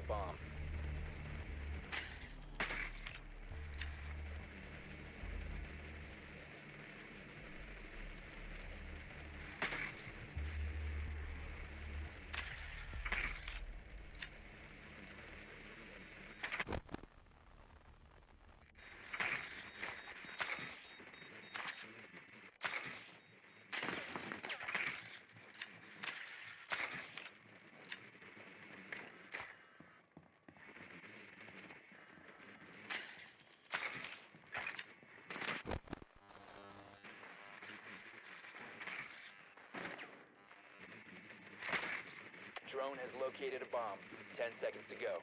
bomb. Drone has located a bomb. 10 seconds to go.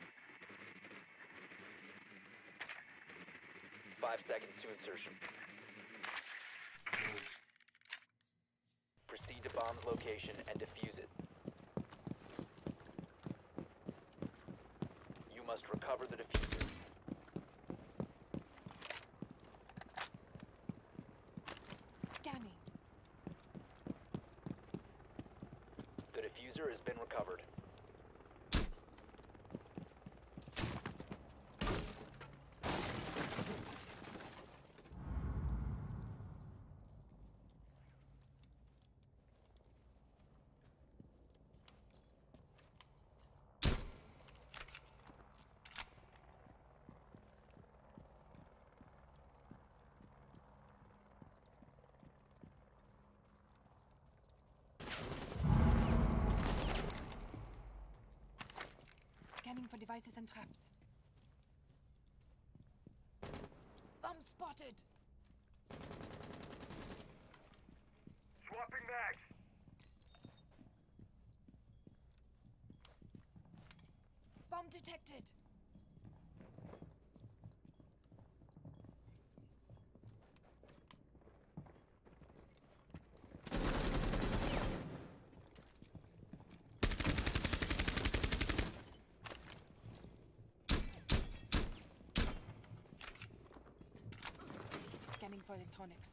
5 seconds to insertion. Proceed to bomb's location and defuse it. You must recover the diffuser. Scanning. The diffuser has been recovered. Scanning for devices and traps. Bomb spotted! Swapping mags. Bomb detected! Scanning for electronics.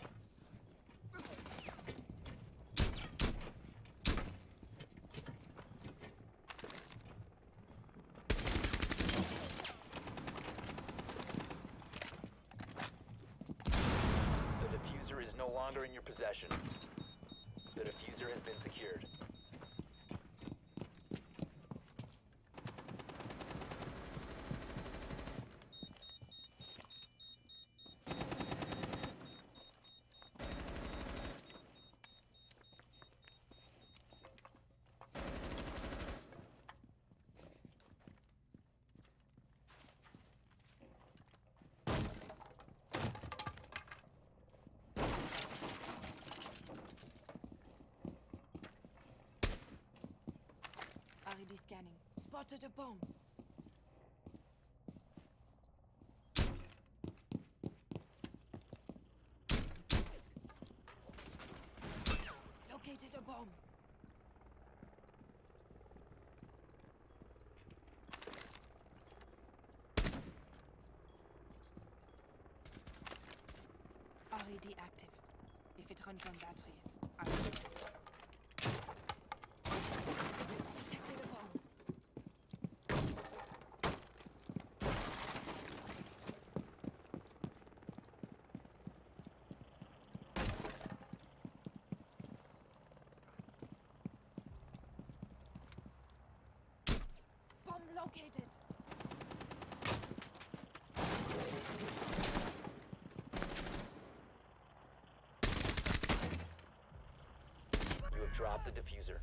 The diffuser is no longer in your possession. The diffuser has been secured. RED scanning. Spotted a bomb. Located a bomb. RED active. If it runs on batteries, active. Detected a bomb. Bomb located. You have dropped the diffuser.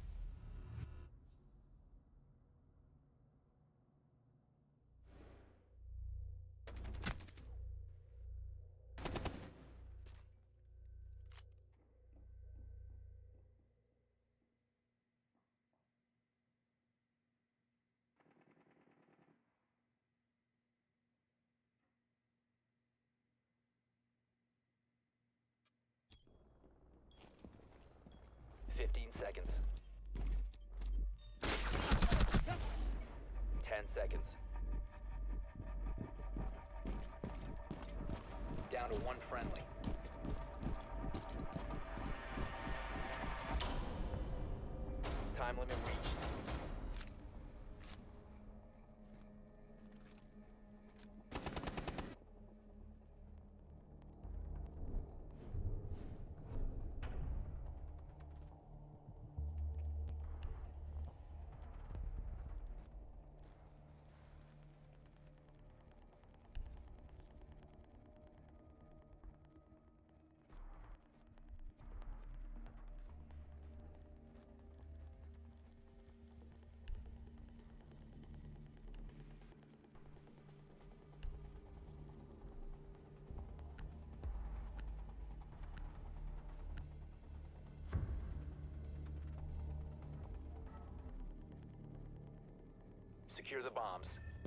Seconds. 10 seconds. Down to one friendly. Time limit reached. secure the bombs.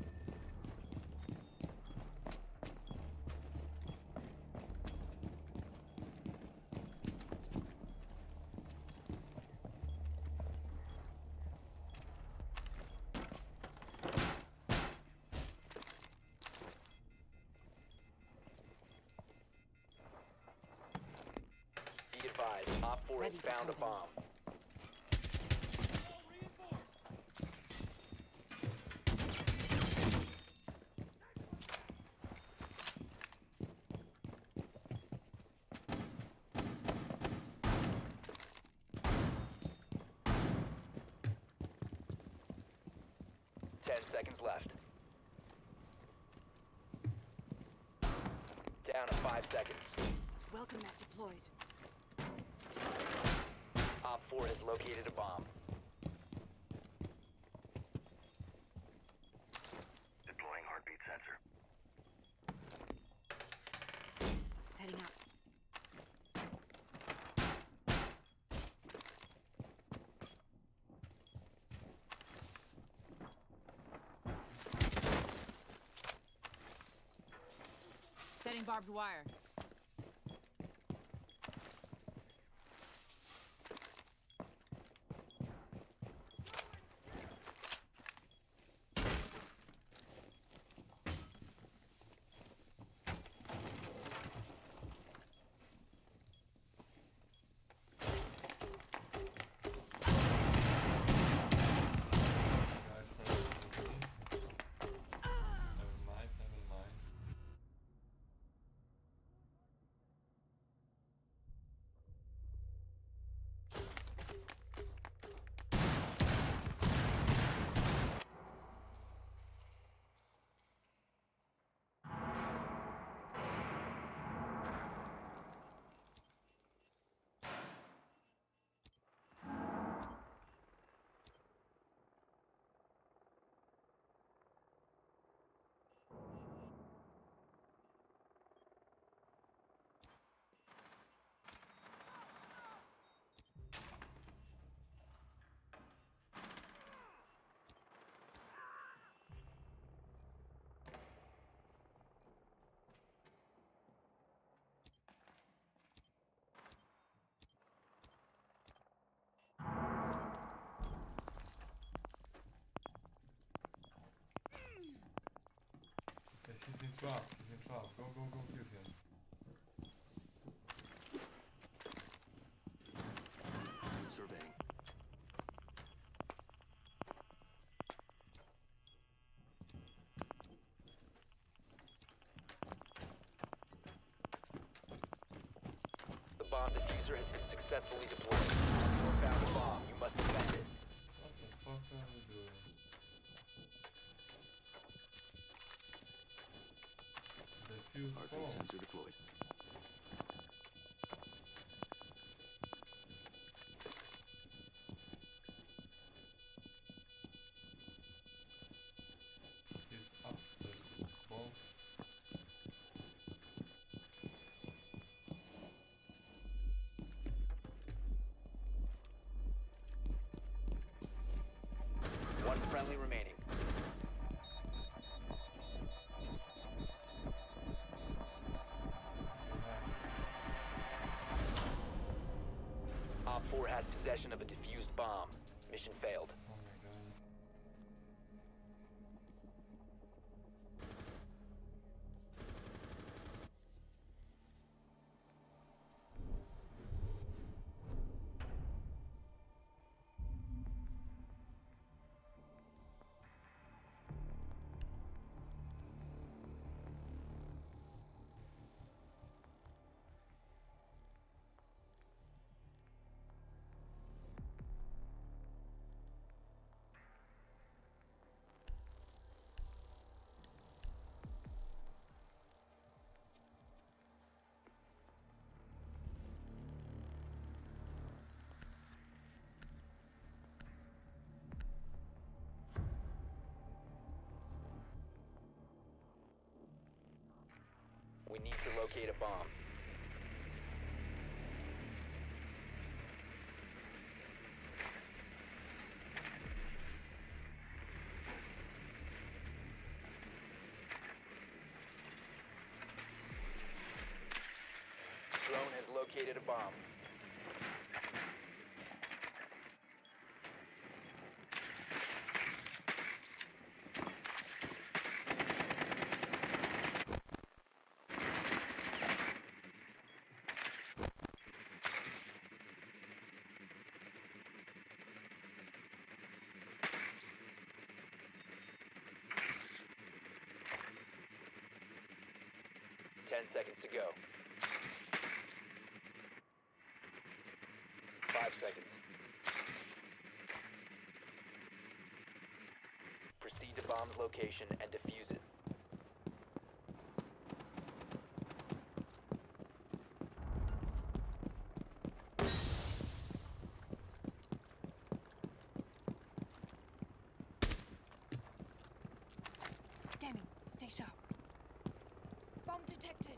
Be advised, Op 4 has Ready for found a company. bomb. Seconds left. Down to 5 seconds. Welcome mat deployed. Op 4 has located a bomb. Deploying heartbeat sensor. Setting up. Setting barbed wire. Guys, never mind, never mind. Okay, he's in trap, Go, kill him. Surveying. The bomb diffuser has been successfully deployed. You have found a bomb. You must defend it. What the fuck are we doing? Defuse Heartbeat bomb. sensor deployed. He's upstairs. Bomb. One friendly remaining. Op 4 has possession of a defused bomb. Mission failed. Oh my god. We need to locate a bomb. located a bomb. Ten seconds to go. 5 seconds. Proceed to bomb's location and defuse it. Scanning. Stay sharp. Bomb detected.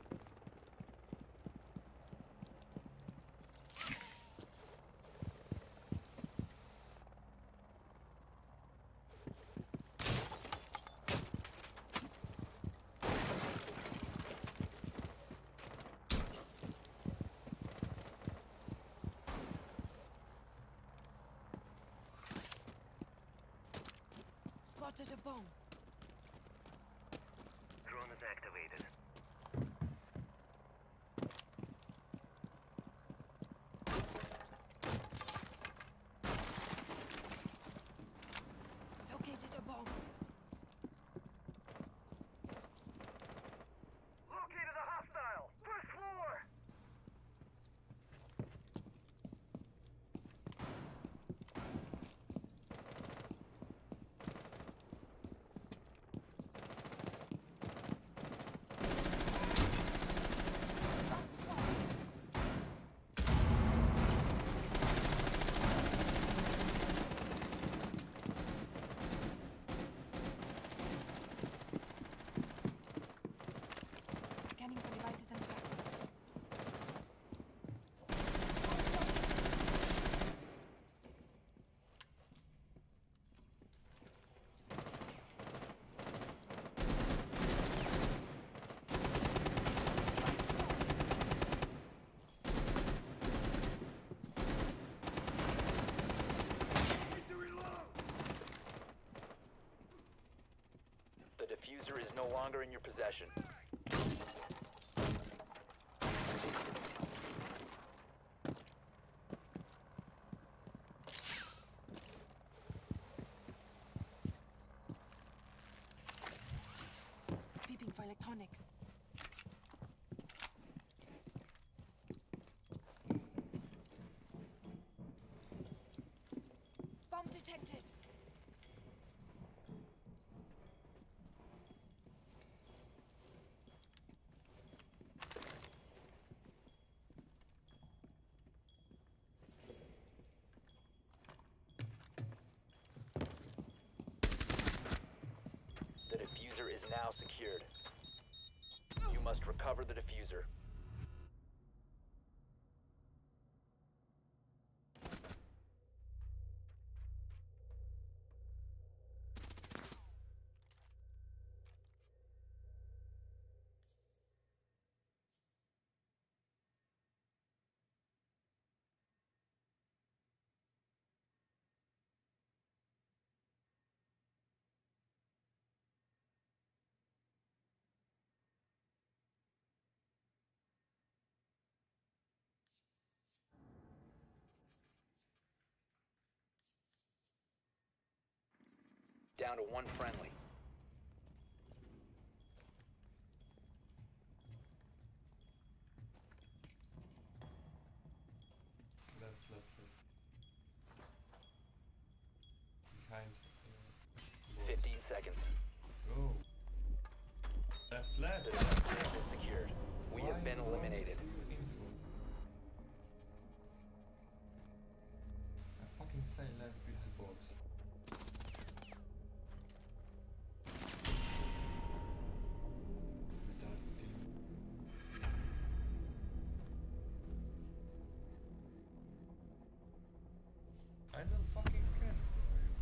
Spotted a bomb. Drone is activated. Located a bomb. Located a hostile! First floor! Scanning for devices and tracks. The diffuser is no longer in your possession. Sweeping for electronics. Bomb detected. The diffuser is now secured. You must recover the diffuser. Down to one friendly. Left. Behind. 15 seconds. Go. Left. The diffuser has been secured. We Why have been don't eliminated. you info? I fucking say left behind box. Retarded film. I don't fucking care who are you.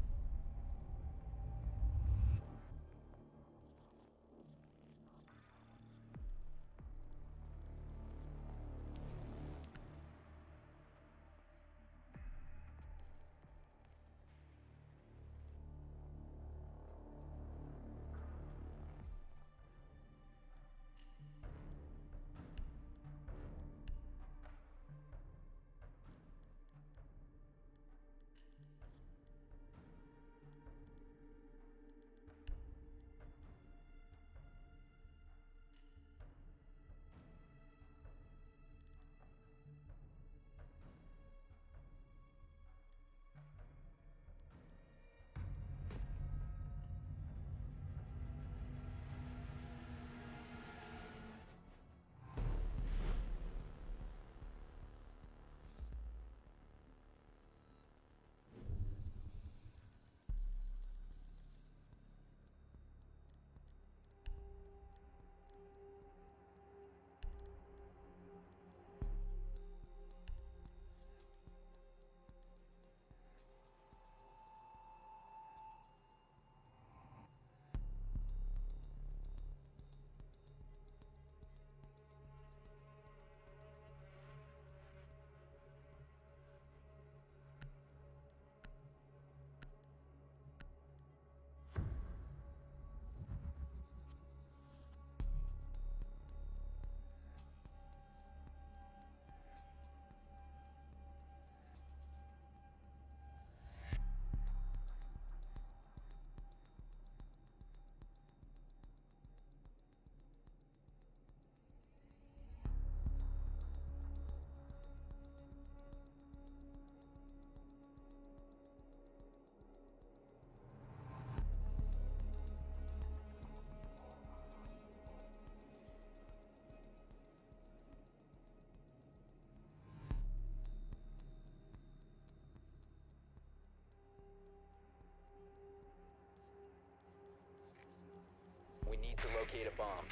need to locate a bomb.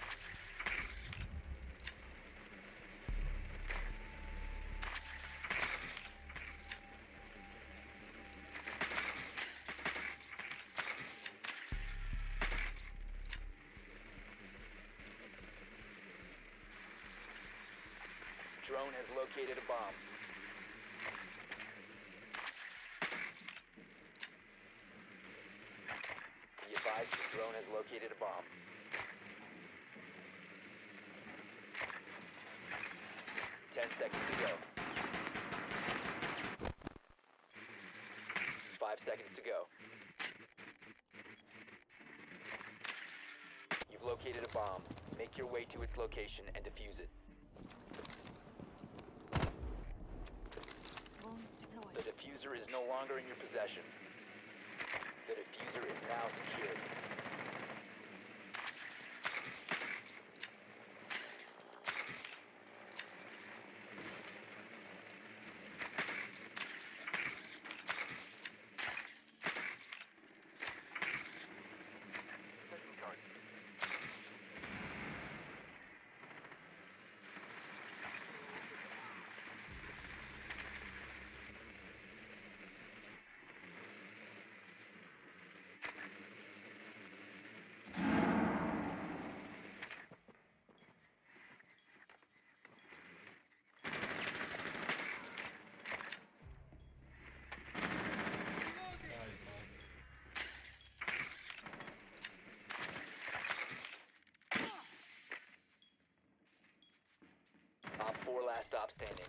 Drone has located a bomb. Be advised, the drone has located a bomb. Ten seconds to go. 5 seconds to go. You've located a bomb. Make your way to its location and defuse it. Drone deployed. The diffuser is no longer in your possession. The diffuser is now secured. Nice, man. Op 4 last stop standing.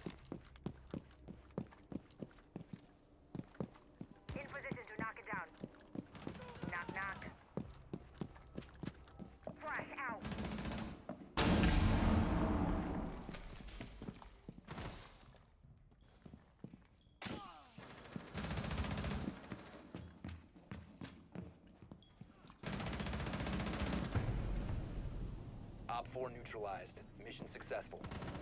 In position to knock it down. Knock, knock. Flash out. Op 4 neutralized. Mission successful.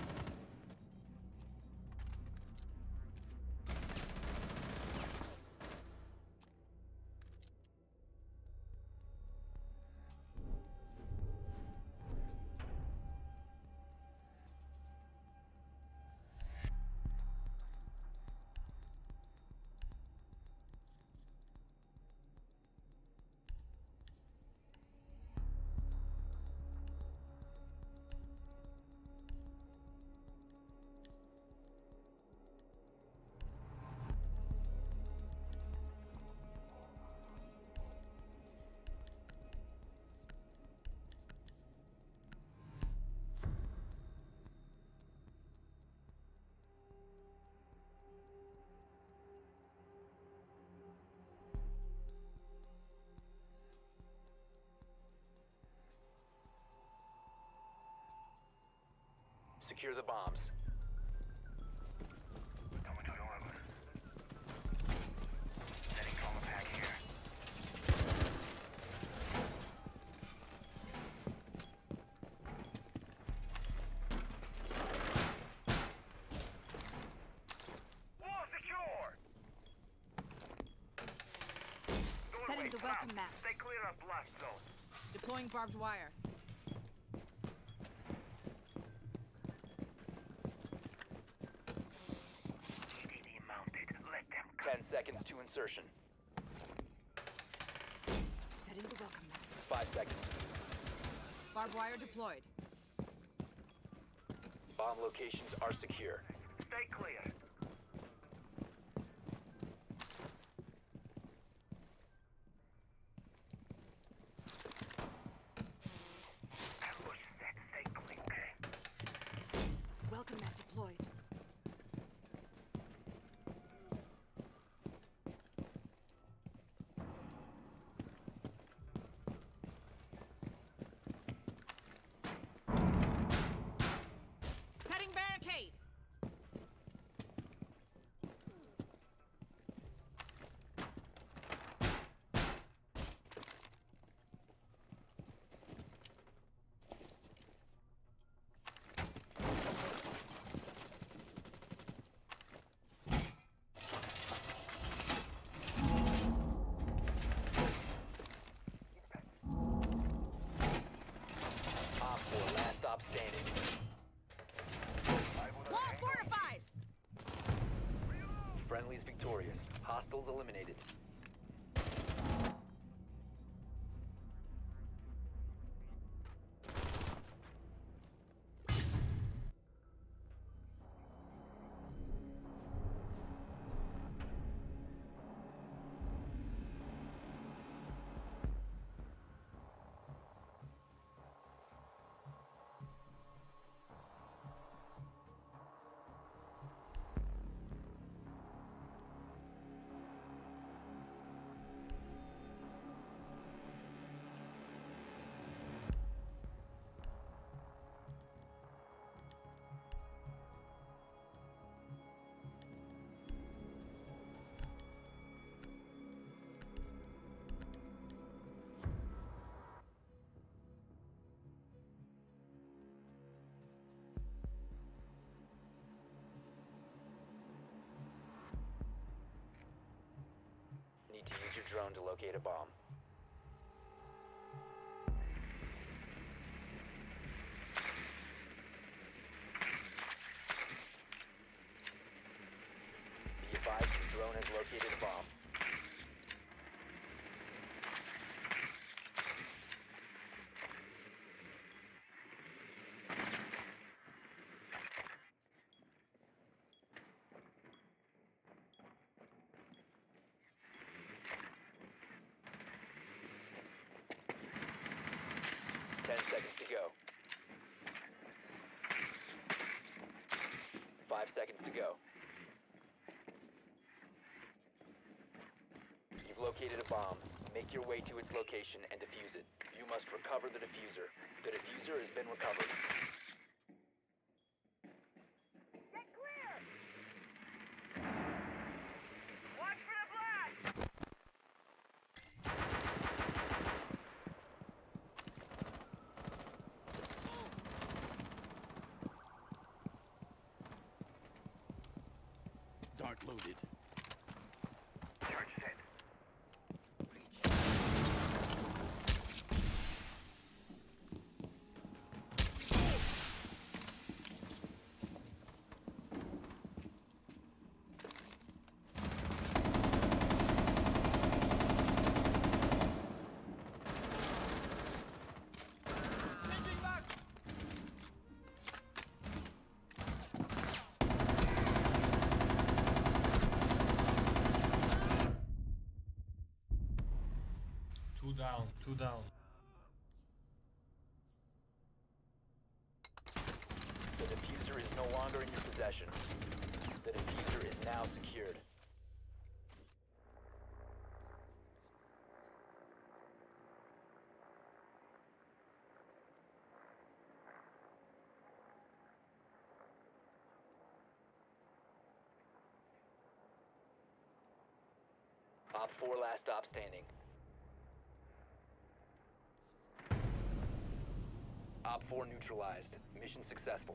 Secure the bombs. Going to dorm. Setting coma pack here. Wall secure! Setting Doorway the stopped. welcome map. Stay clear of blast zone. Deploying barbed wire. TDD mounted. Let them 10 seconds to insertion. Setting the welcome map. 5 seconds. Barbed wire deployed. Bomb locations are secure. stay clear. Ambush set. Stay clear. Welcome map deployed. Setting barricade. Hostiles eliminated. Need to use your drone to locate a bomb. Be advised your drone has located a bomb. Seconds to go. 5 seconds to go. You've located a bomb. Make your way to its location and defuse it. You must recover the diffuser. The diffuser has been recovered. Get clear! Watch for the blast! Dart loaded. Charge set. Two down. The diffuser is no longer in your possession. The diffuser is now secured. Op 4 last stop standing. Op 4 neutralized. Mission successful.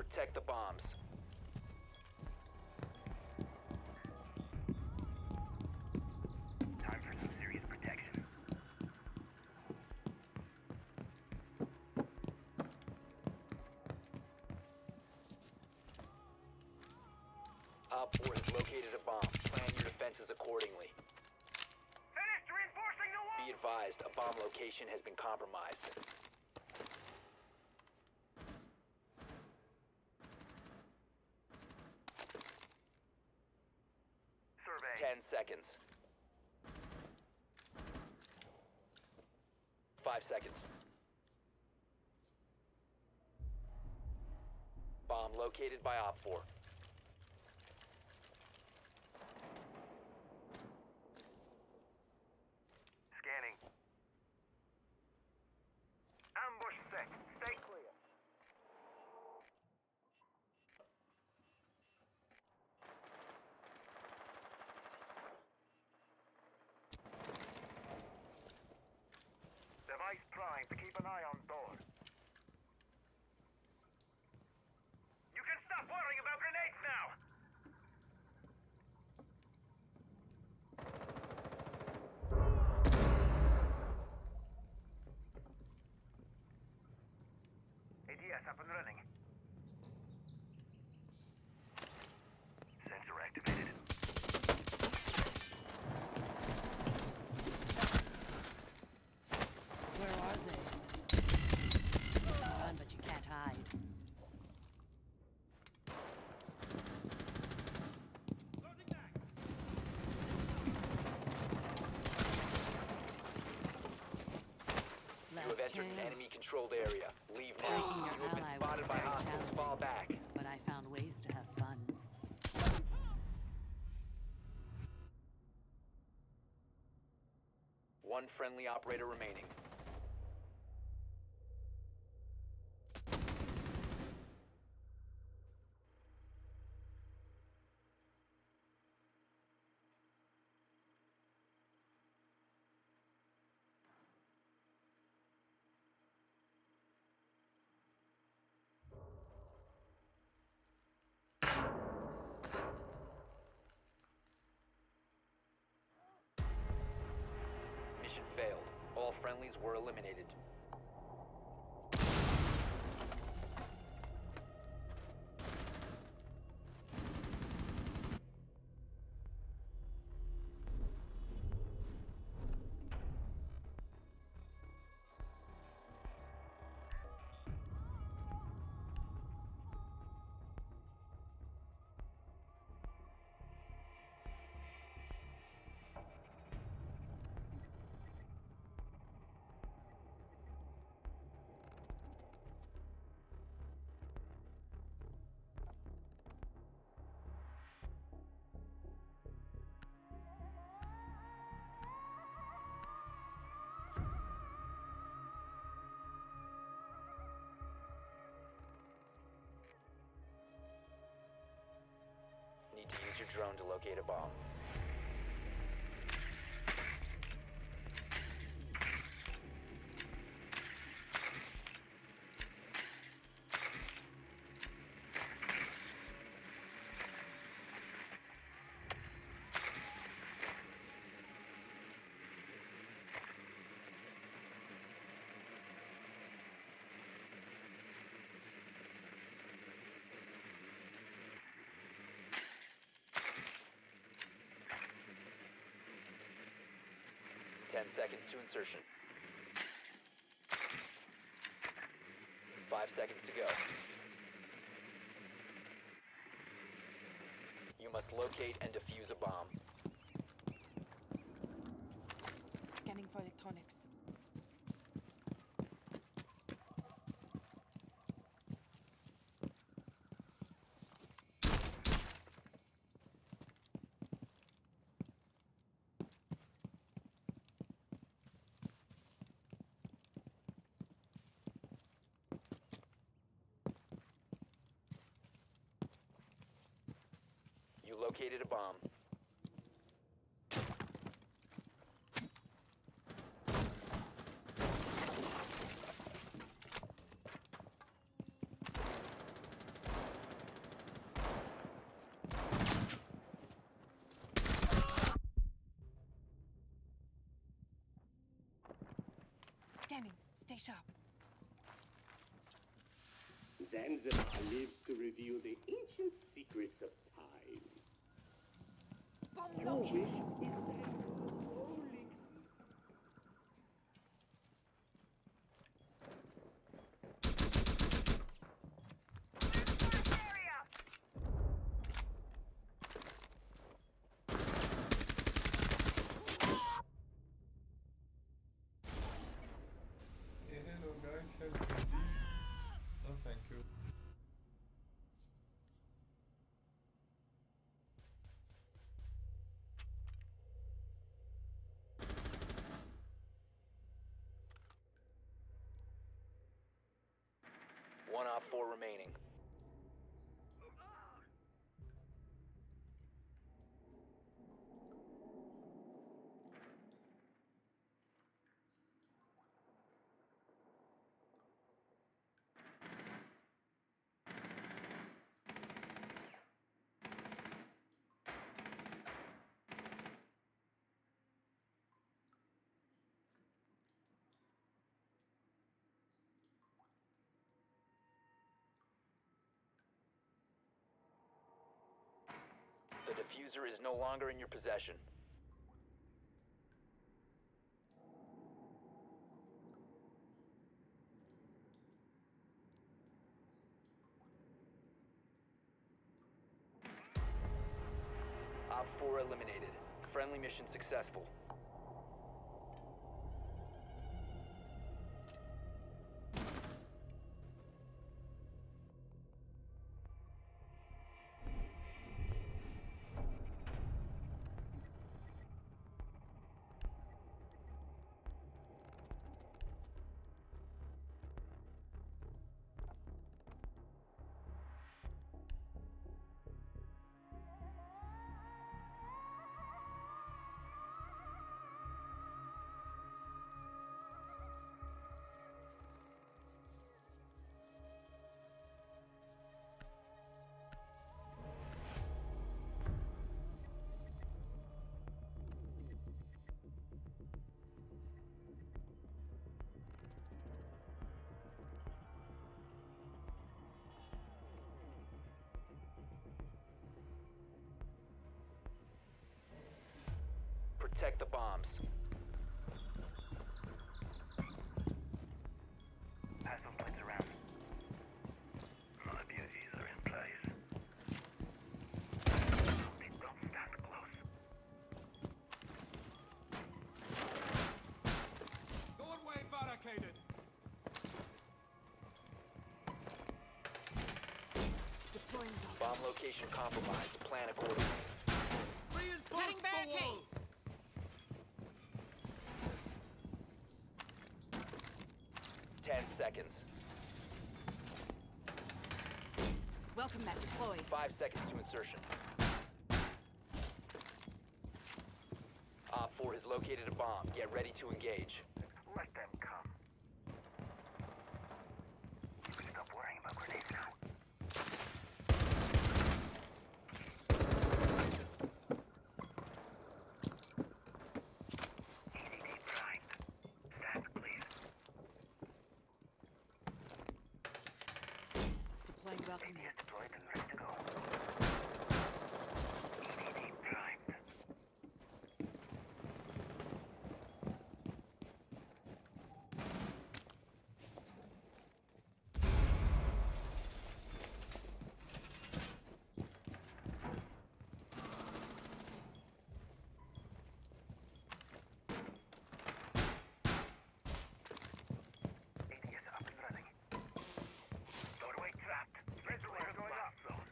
Protect the bombs. Time for some serious protection. Op 4 has located a bomb. Plan your defenses accordingly. Finished reinforcing the wall! Be advised, a bomb location has been compromised. Survey. 10 seconds. 5 seconds. Bomb located by Op 4. Scanning. Ambush set. Stay clear. Device primed. Keep an eye on door. You can stop worrying about grenades now! ADS up and running. Sensor activated. Where are they? Run, but you can't hide. You have Last entered an chance. enemy-controlled area. Leave now. Breaking your You have been ally spotted was by very hostiles. challenging. Fall back. But I found ways to have fun. One friendly operator remaining. Mission failed. All friendlies were eliminated. Need to use your drone to locate a bomb. Ten seconds to insertion. 5 seconds to go. You must locate and defuse a bomb. Scanning for electronics. You located a bomb. Scanning. Stay sharp. Zanzibar lives to reveal the ancient secrets of time. Bomb Your wish located. is only Area! Hey, hello guys, help me please. No, thank you. One op 4 remaining. The diffuser is no longer in your possession. Op 4 eliminated. Friendly mission successful. Protect the bombs. Pass those plates around. My beauties are in place. Don't stand close. Doorway barricaded. Deploying bomb. Bomb location compromised. Plan accordingly. Reinforce the wall. 10 seconds. Welcome mat deployed. 5 seconds to insertion. Op 4 has located a bomb. Get ready to engage. Let them come. You can stop worrying about grenades now. EDD primed. Stand please. Deploying welcome mat. APS deployed and ready to go. EDD primed. ADS up and running. Doorway trapped. Clear the blast zone.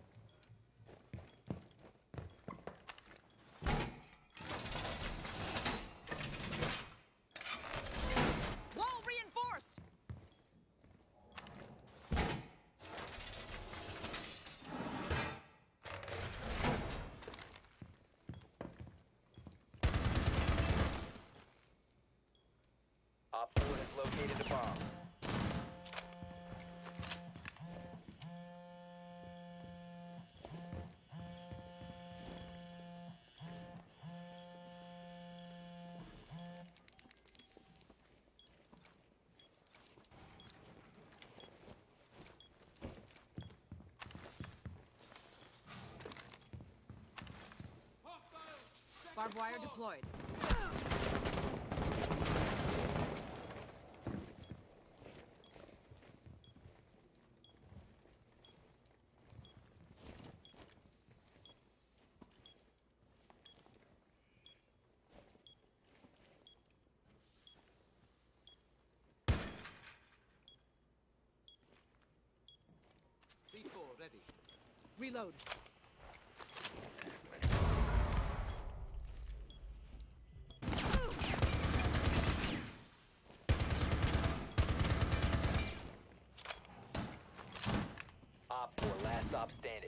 Wall reinforced. Op 4 has located a bomb. Barbed wire deployed. C4 ready. Reload. Op 4, last stop standing.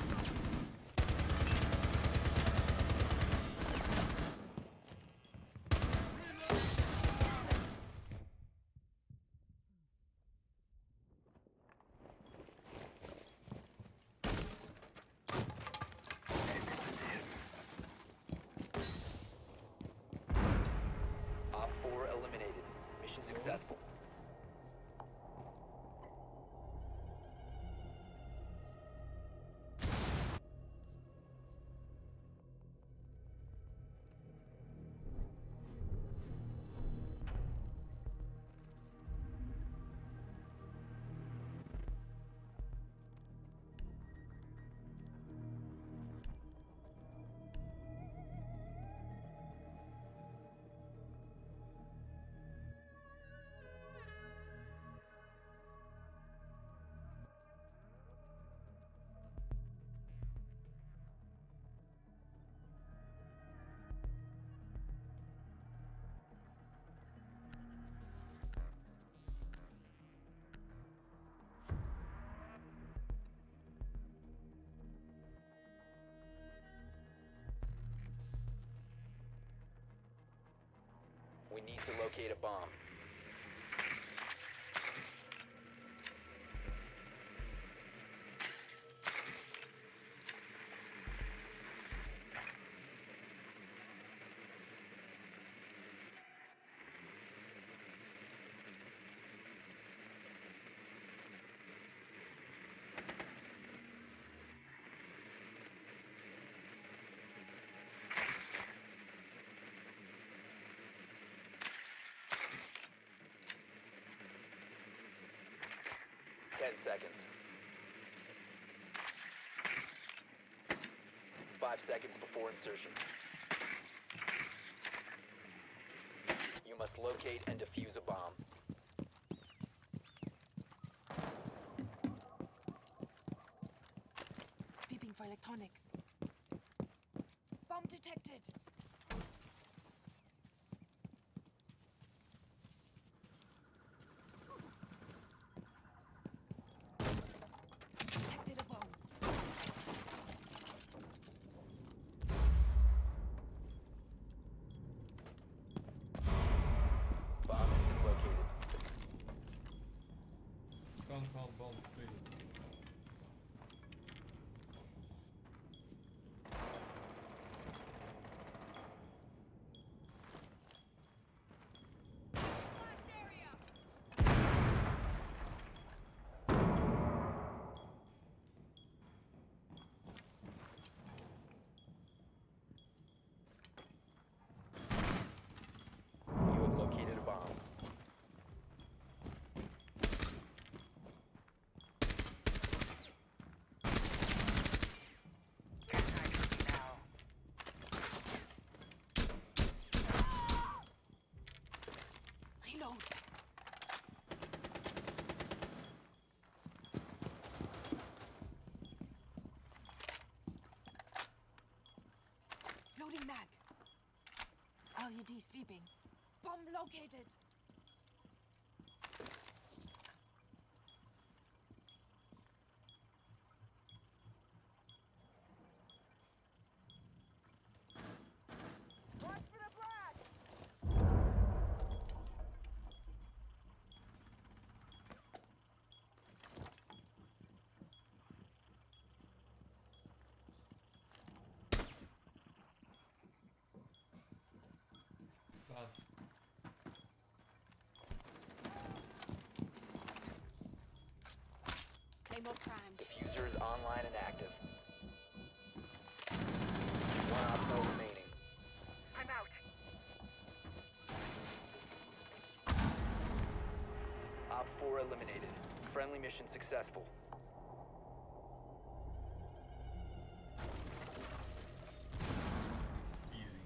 Op 4 eliminated. Mission successful. We need to locate a bomb. Seconds. 5 seconds before insertion. You must locate and defuse a bomb. Sweeping for electronics. Bomb detected. Detected a bomb. Bomb has been located. Compound bomb free. You have located a bomb. Reload. Loading mag. LED sweeping. Bomb located. Watch for the black! Bad. mission successful. Easy.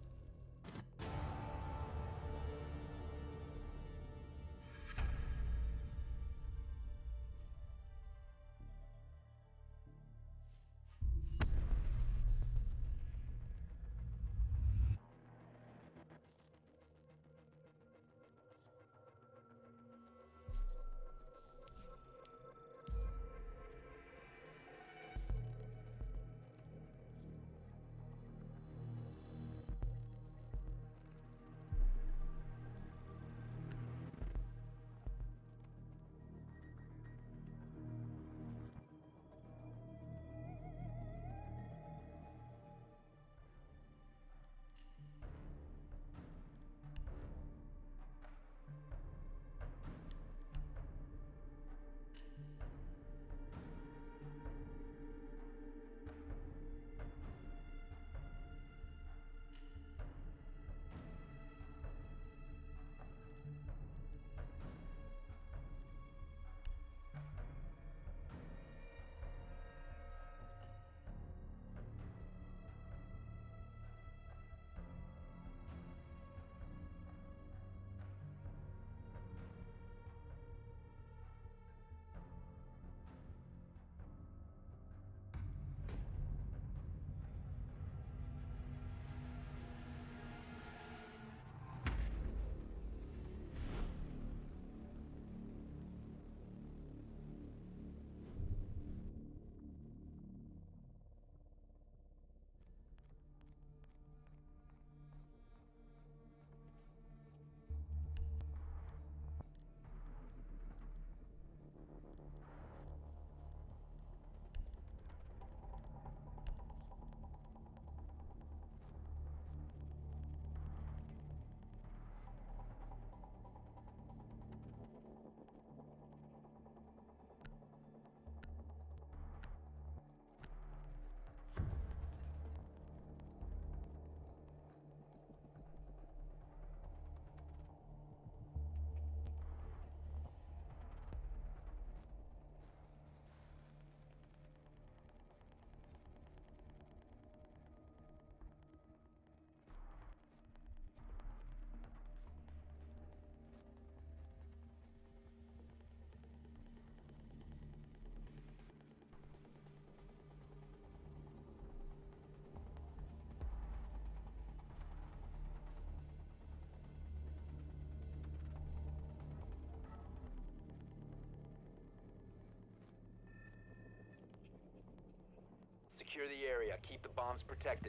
Secure the area. Keep the bombs protected.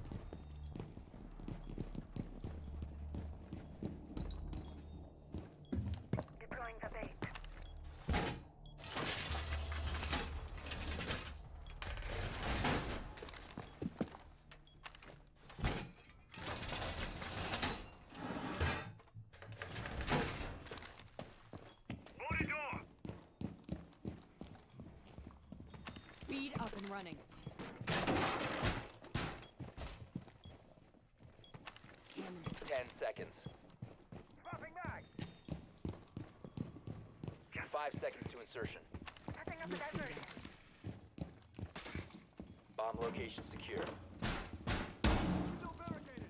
Deploying the bait. Loaded door. Speed up and running. Cannon. 10 seconds. Dropping back. 5 seconds to insertion. Setting up a diversion. Bomb location secure. Still barricaded.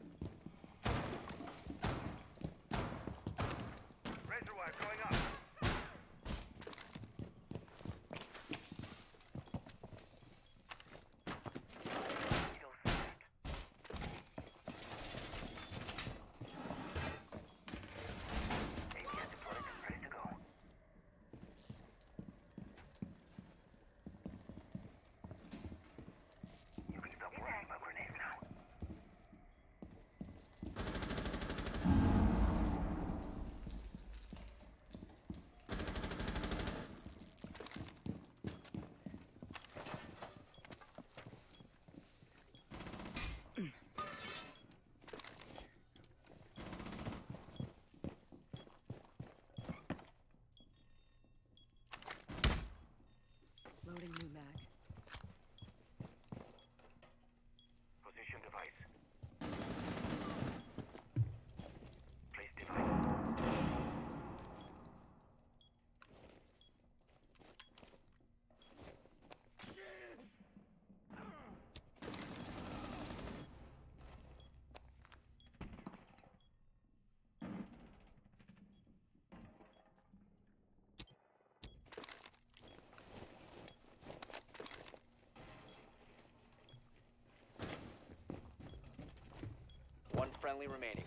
Razor wire going up. Still set. ATS deployed and ready to go. You can stop worrying about friendly remaining.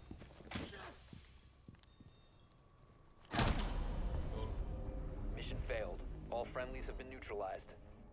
Lol. Mission failed. All friendlies have been neutralized.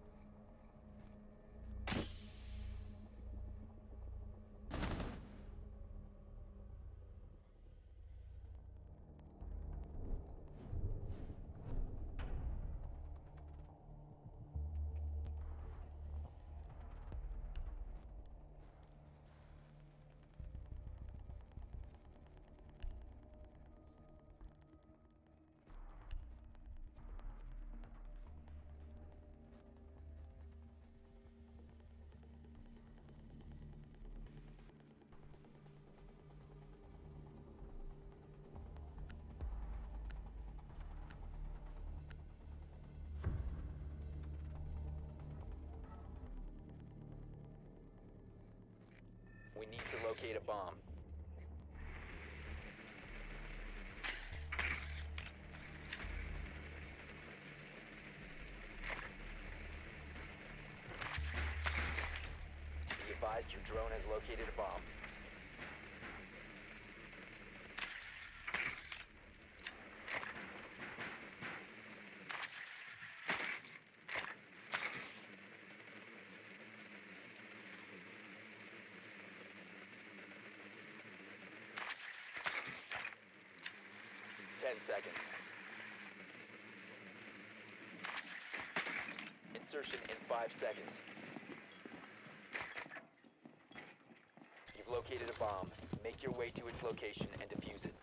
We need to locate a bomb. Be advised your drone has located a bomb. Seconds. Insertion in 5 seconds. You've located a bomb. Make your way to its location and defuse it.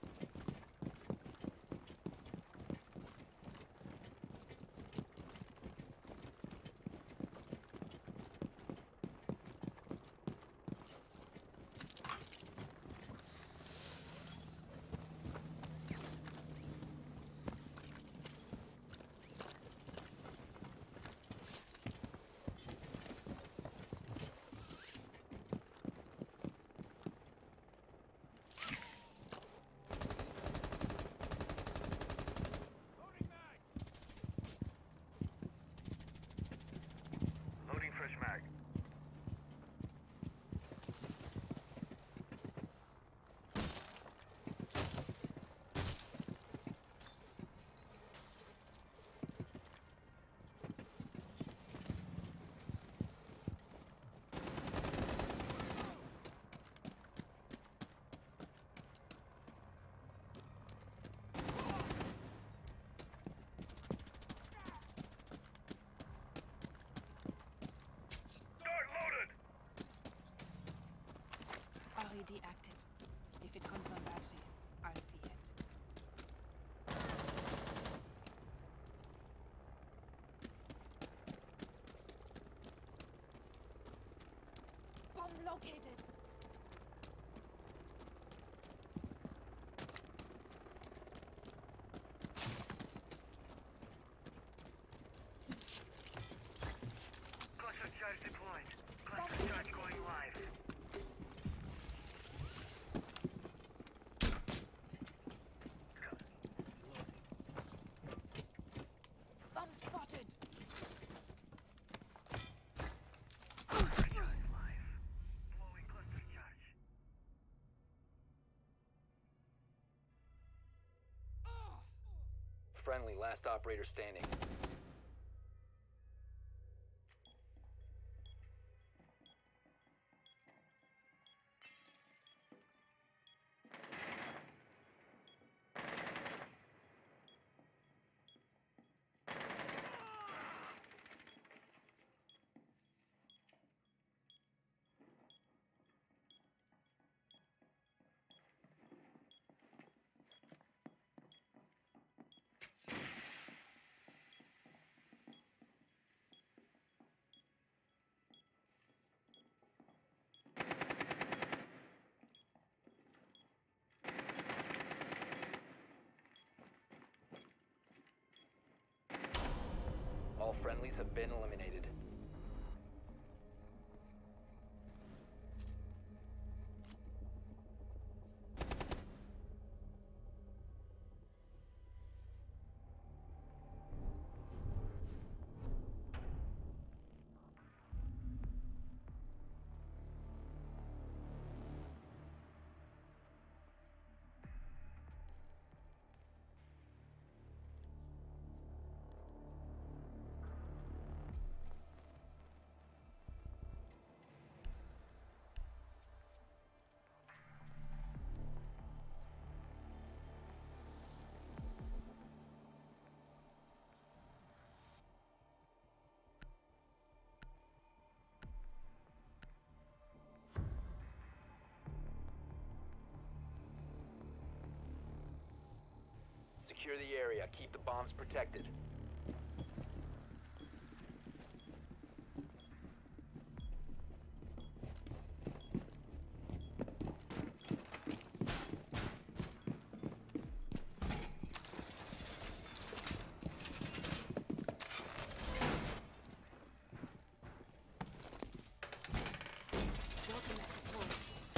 Loading fresh mag. Start loaded! RED active. If it runs on batteries, I'll see it. Bomb located. Cluster charge deployed. Cluster charge going live. Bomb spotted. Cluster charge live. Blowing cluster charge. Friendly, last operator standing. All friendlies have been eliminated. secure the area. Keep the bombs protected. Welcome at the port.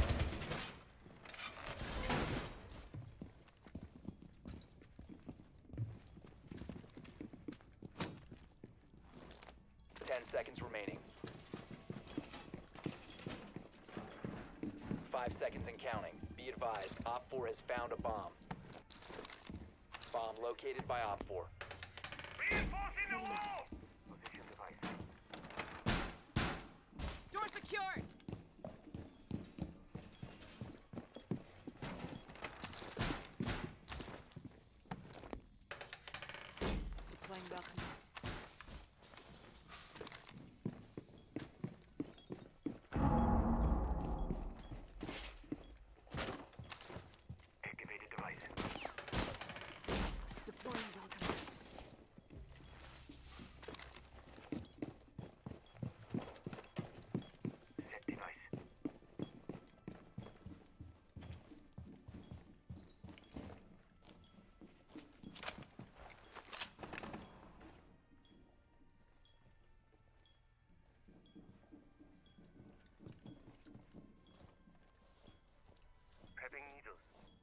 10 seconds remaining. 5 seconds and counting. Be advised, Op 4 has found a bomb. Bomb located by Op 4. Reinforcing the wall! Position device. Door secured! Deploying welcome mat. Activated device. Deploying welcome mat. Set device. Prepping needles.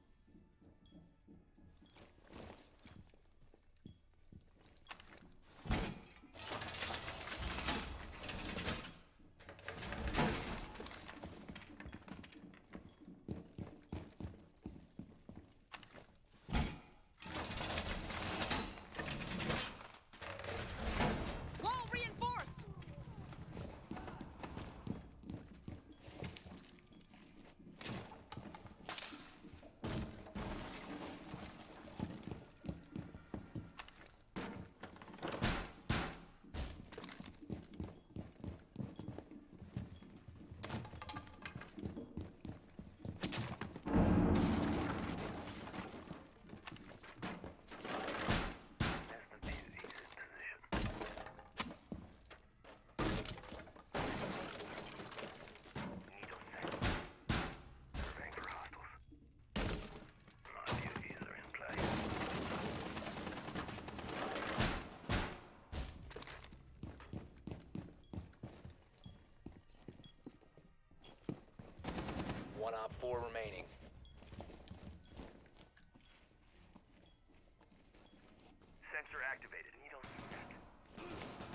Wall reinforced! Master Chief exit position. Needle set. Surveying for hostiles. My duties are in place. One Op 4 remaining. Sensor activated. Needle set.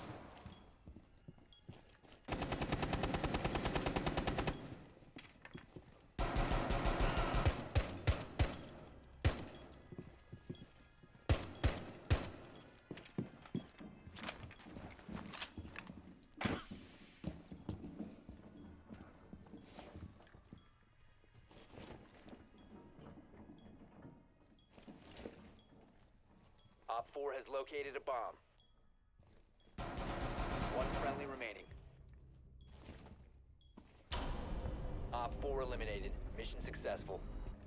Op 4 has located a bomb. One friendly remaining. Op 4 eliminated. Mission successful.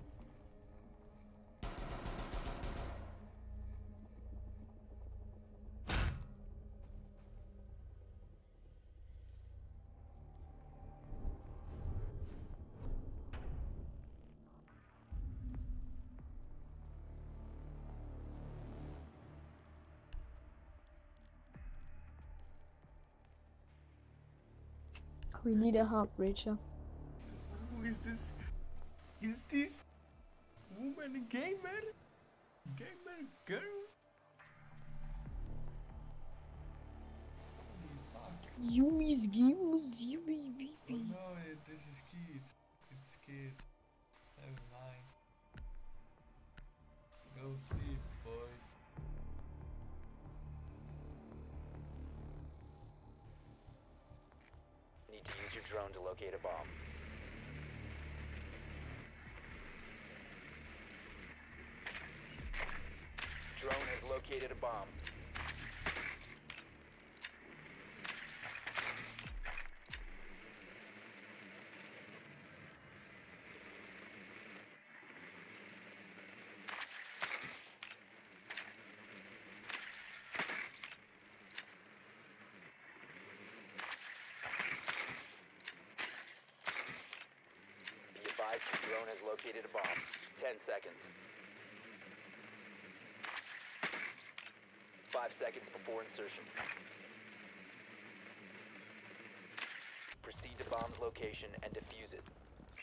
We need a help, Rachel. Who is this? Is this woman gamer? Gamer girl? Holy fuck. Yumi's games, baby. Oh no, this is Kid. It's Kid. Never mind. Go sleep, boy. Need to use your drone to locate a bomb. Drone has located a bomb. Drone has located a bomb. 10 seconds. 5 seconds before insertion. Proceed to bomb's location and defuse it.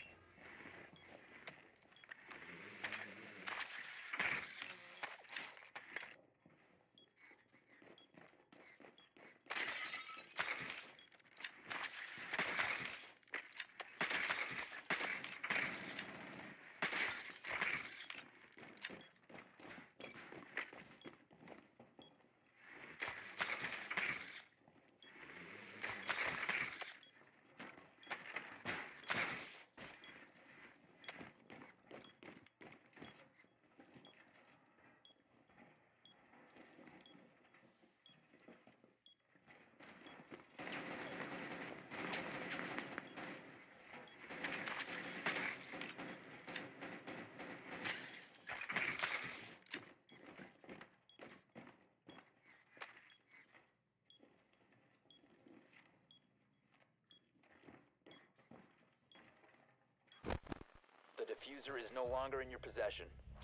The diffuser is no longer in your possession.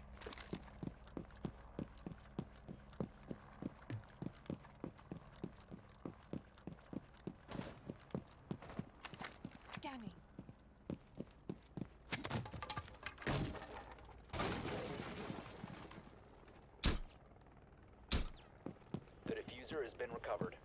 Scanning. The diffuser has been recovered.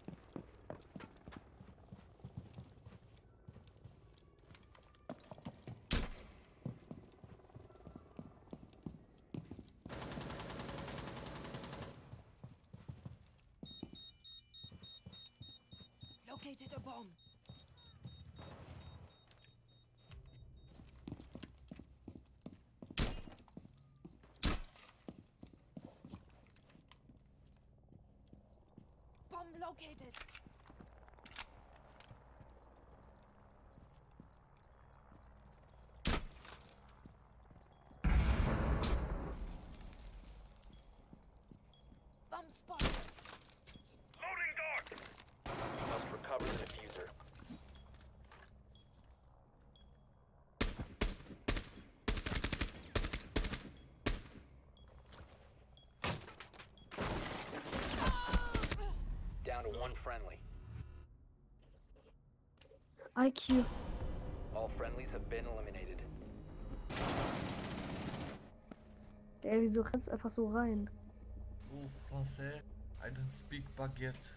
Located a bomb. Bomb located. Bomb spotted. Loading door! You must recover the diffuser. Down to one friendly. IQ. All friendlies have been eliminated. Ey, wieso rennst du einfach so rein? Oh, Français, I don't speak baguette.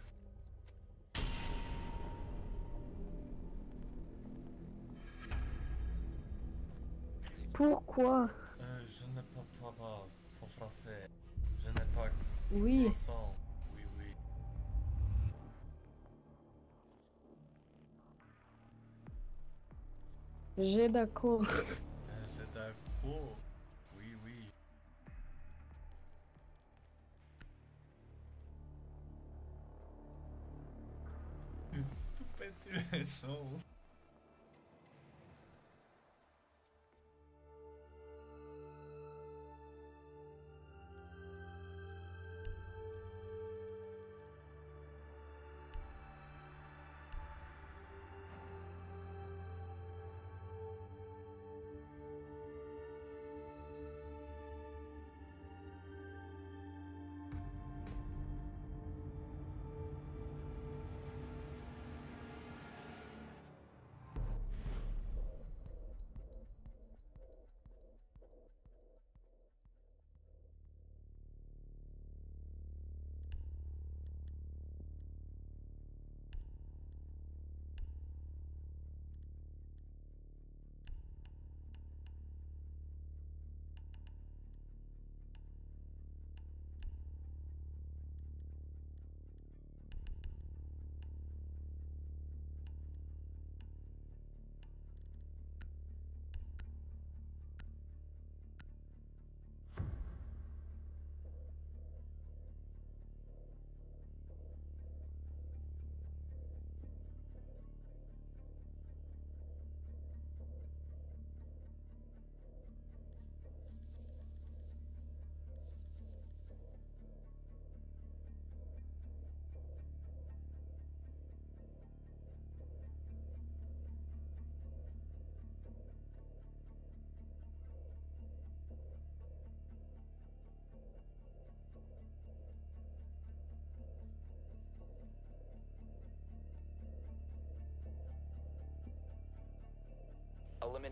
Pourquoi? Je n'ai pas pour français. Je n'ai pas Oui. croissant. Oui, oui. J'ai d'accord. J'ai d'accord. Oui, oui. Tout pété les choses.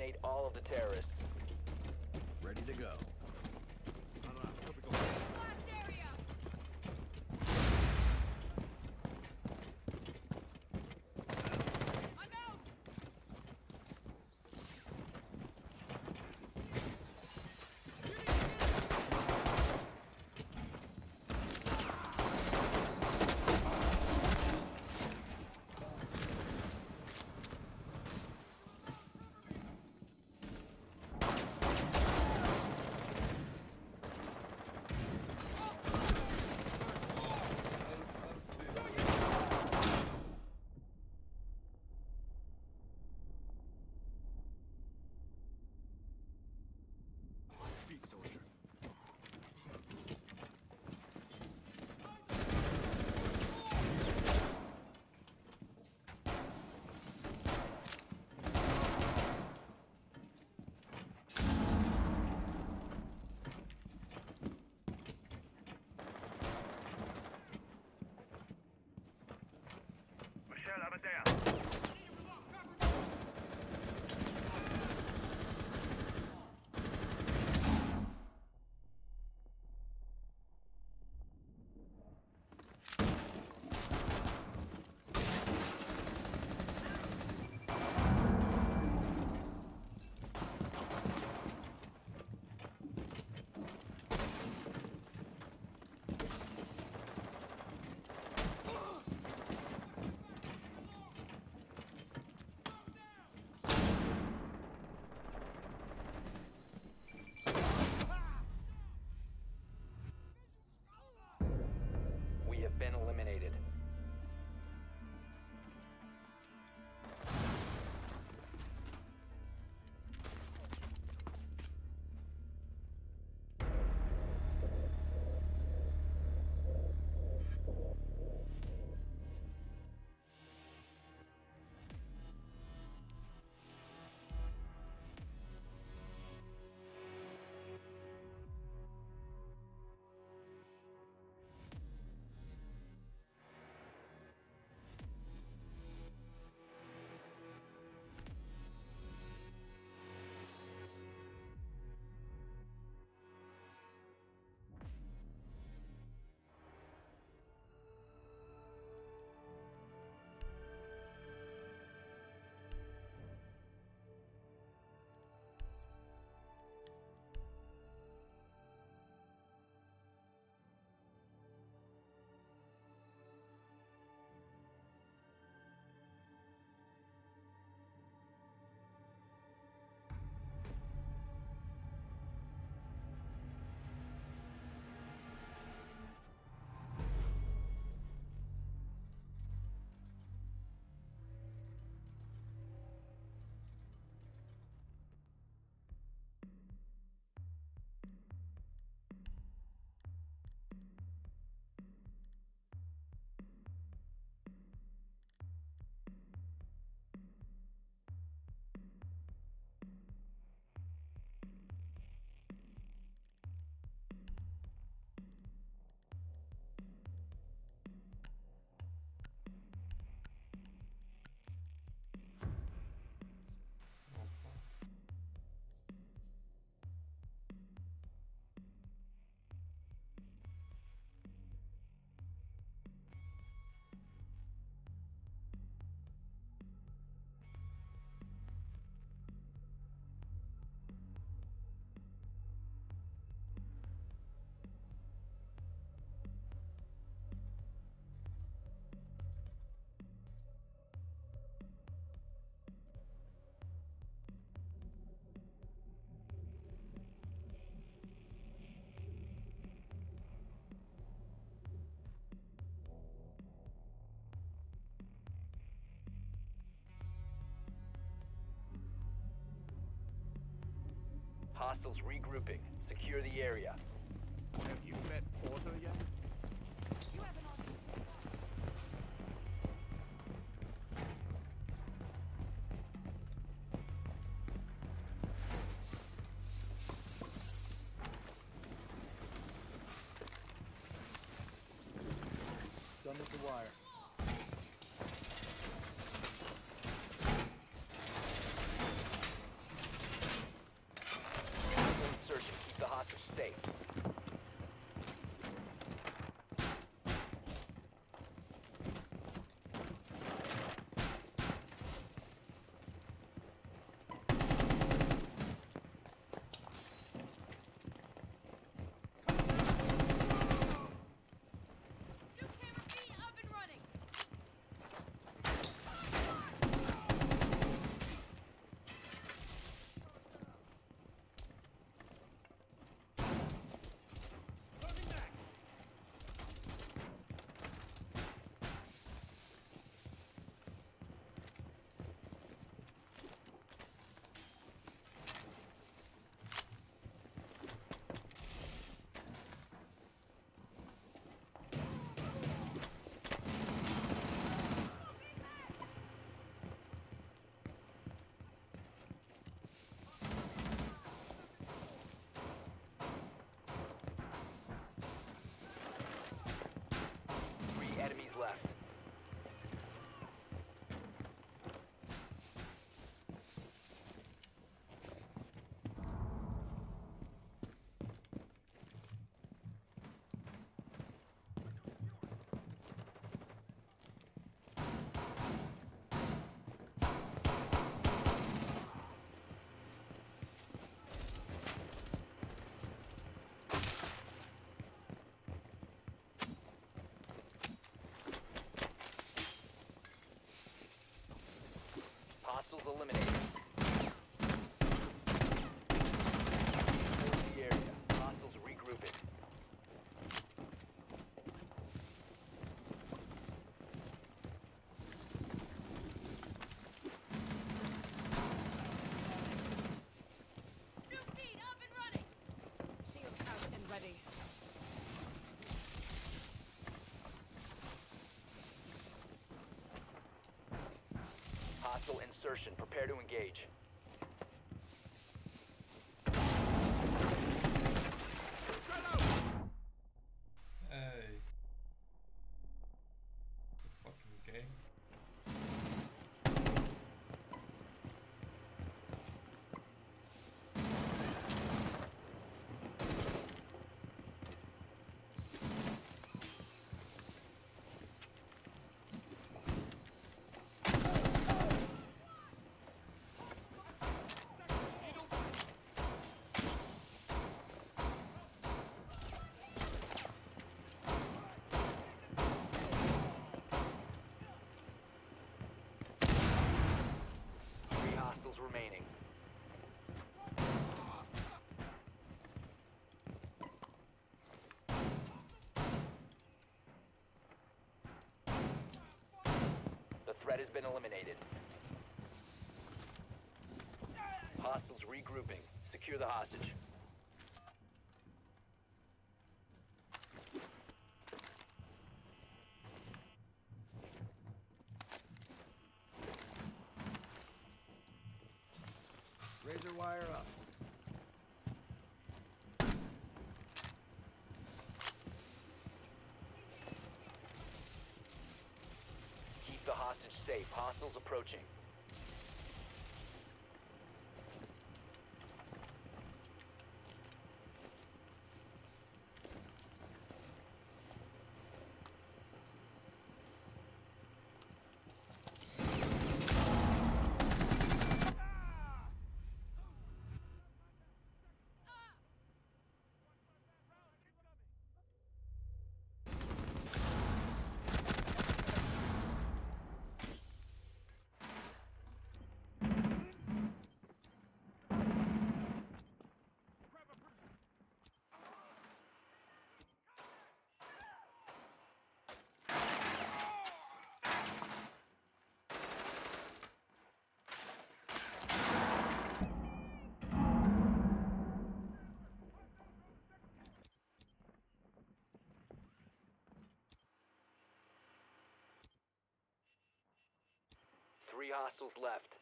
eliminate all of the terrorists. Ready to go. Feet, soldier. Michelle, Amadea. We have been eliminated. Oh fuck. Hostiles regrouping. Secure the area. Have you met Porter yet? Done with the wire. Hostiles eliminated. Secure the area. Hostiles regrouping. New feed up and running. Shields out and ready. Hostile insertion. Prepare to engage. Hey. The fucking game. Three hostiles remaining. The threat has been eliminated. Hostiles regrouping. Secure the hostage. Razor wire up. Keep the hostage safe. Hostiles approaching. Three hostiles left.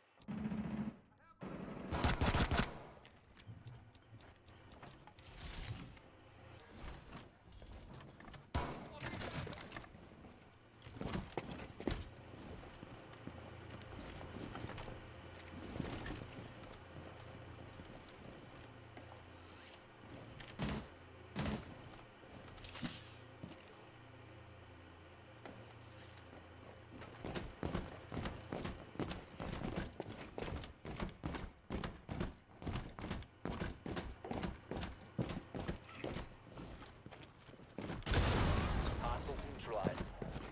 Hostiles neutralized.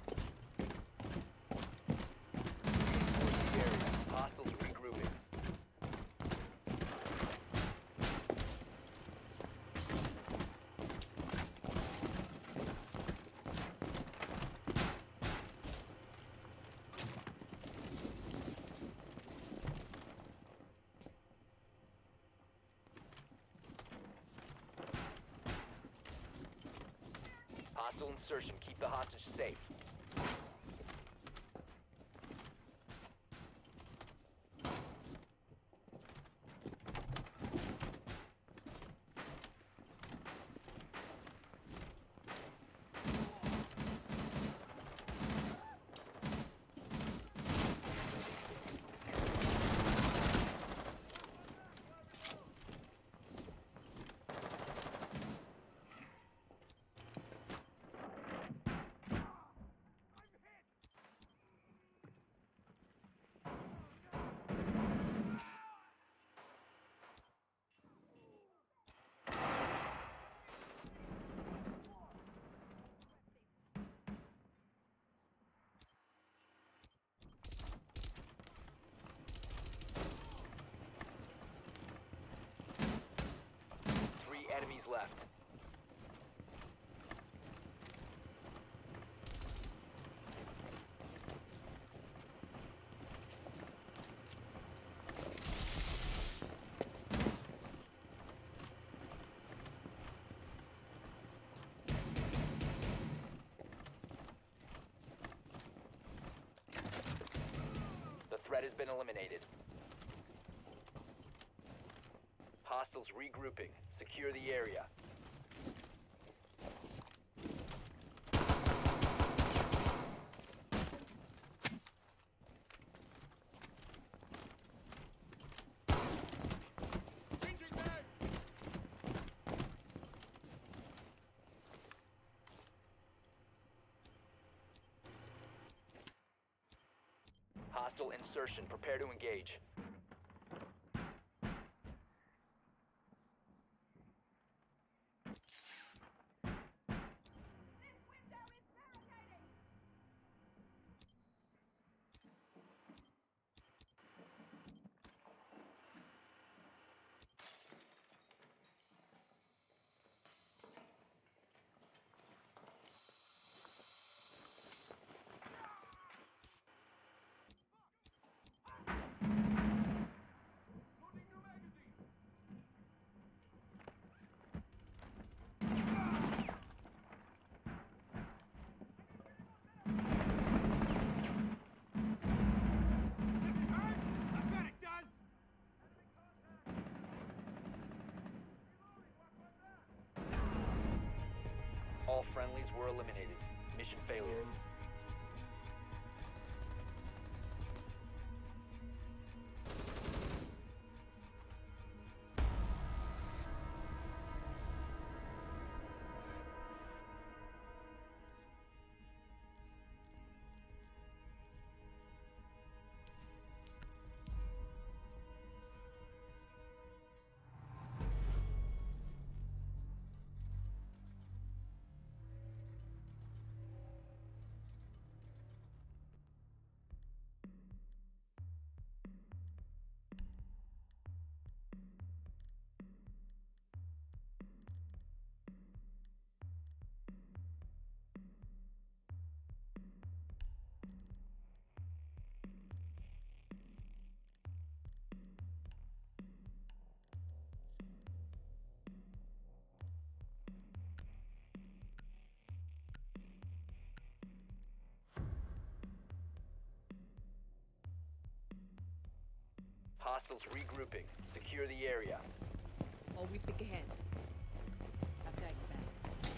Reinforce the area. Hostiles regrouping. Hostile insertion. Keep the hostage safe. been eliminated. Hostiles regrouping. Secure the area. Hostile insertion. Prepare to engage. All friendlies were eliminated. Mission failure. Hostiles regrouping. Secure the area. Always think ahead. I've got your back.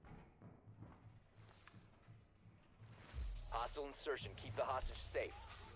Hostile insertion. Keep the hostage safe.